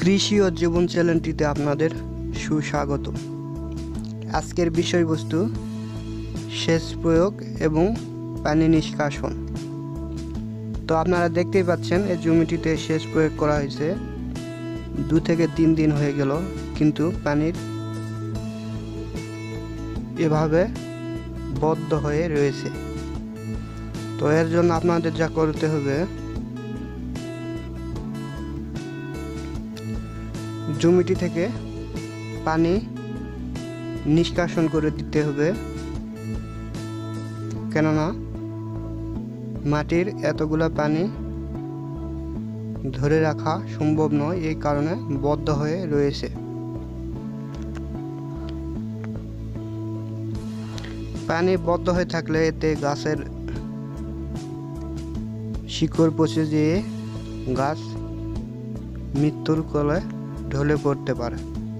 কৃষি ও জীবন চ্যানেলটিতে আপনাদের সুস্বাগত। আজকের বিষয়বস্তু সেচ প্রয়োগ এবং পানি নিষ্কাশন। তো আপনারা দেখতেই পাচ্ছেন এই জমিটিতে সেচ প্রয়োগ করা হয়েছে 2 থেকে 3 দিন হয়ে গেল, কিন্তু পানির এভাবে বদ্ধ হয়ে রয়েছে। তো এর জন্য আপনাদের যা করতে হবে, জমিটি থেকে পানি নিষ্কাশন করে দিতে হবে, কেননা মাটির এতগুলা পানি ধরে রাখা সম্ভব নয়, এই কারণে বদ্ধ হয়ে রয়েছে। পানি বদ্ধ হয়ে থাকলে এতে গাছের শিকড় পচে যেয়ে গাছ মৃত্যুর কোলে ঢলে পড়তে পারে।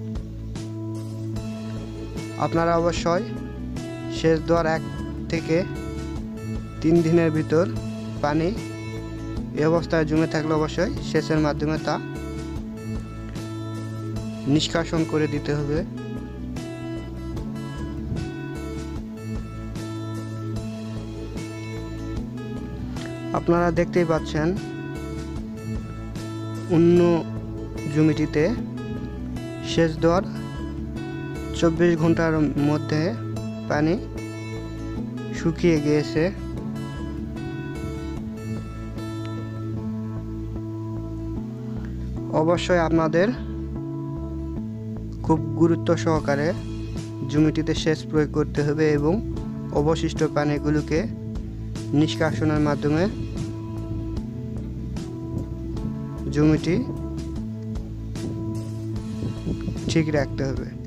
আপনারা অবশ্যই সেচ দেওয়ার 1 থেকে 3 দিনের ভিতর পানি এই অবস্থায় জমে থাকলে অবশ্যই সেচের মাধ্যমে তা নিষ্কাশন করে দিতে হবে। আপনারা দেখতেই পাচ্ছেন অন্য জমিটিতে সেচ দেওয়ার 24 ঘন্টার মধ্যে পানি শুকিয়ে গিয়েছে। অবশ্যই আপনাদের খুব গুরুত্ব সহকারে জমিটিতে সেচ প্রয়োগ করতে হবে এবং অবশিষ্ট পানিগুলোকে নিষ্কাশনের মাধ্যমে জমিটি ঠিক রাখতে হবে।